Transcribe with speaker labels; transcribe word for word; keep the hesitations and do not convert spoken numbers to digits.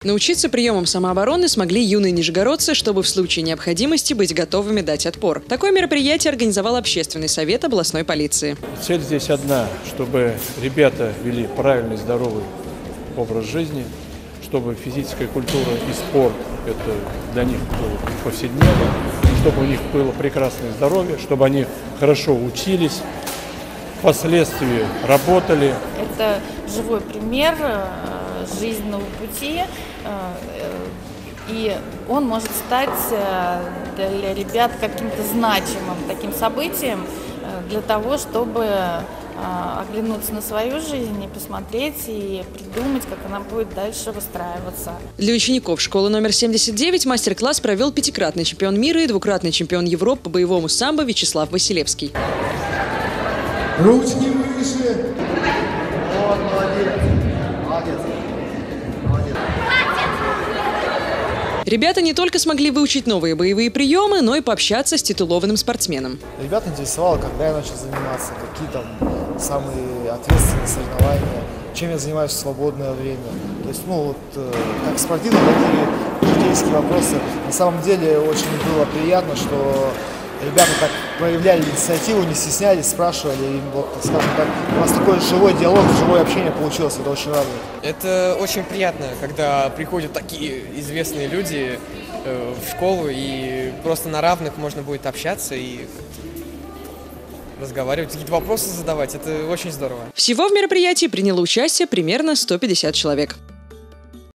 Speaker 1: Научиться приемам самообороны смогли юные нижегородцы, чтобы в случае необходимости быть готовыми дать отпор. Такое мероприятие организовал Общественный совет областной полиции.
Speaker 2: Цель здесь одна, чтобы ребята вели правильный, здоровый образ жизни, чтобы физическая культура и спорт это для них было повседневно, чтобы у них было прекрасное здоровье, чтобы они хорошо учились, впоследствии работали.
Speaker 3: Это живой пример жизненного пути, и он может стать для ребят каким-то значимым таким событием для того, чтобы оглянуться на свою жизнь и посмотреть и придумать, как она будет дальше выстраиваться.
Speaker 1: Для учеников школы номер семьдесят девять мастер-класс провел пятикратный чемпион мира и двукратный чемпион Европы по боевому самбо Вячеслав Василевский.
Speaker 4: Ручки выше.
Speaker 5: Вот, молодец. Молодец. Молодец.
Speaker 1: Ребята не только смогли выучить новые боевые приемы, но и пообщаться с титулованным спортсменом.
Speaker 6: Ребят интересовало, когда я начал заниматься, какие там самые ответственные соревнования, чем я занимаюсь в свободное время. То есть, ну вот, э, как спортивные, такие житейские вопросы. На самом деле очень было приятно, что ребята так проявляли инициативу, не стеснялись, спрашивали. И вот, скажем так, у нас такой живой диалог, живое общение получилось, это очень радует.
Speaker 7: Это очень приятно, когда приходят такие известные люди э, в школу, и просто на равных можно будет общаться и разговаривать, какие-то вопросы задавать. Это очень здорово.
Speaker 1: Всего в мероприятии приняло участие примерно сто пятьдесят человек.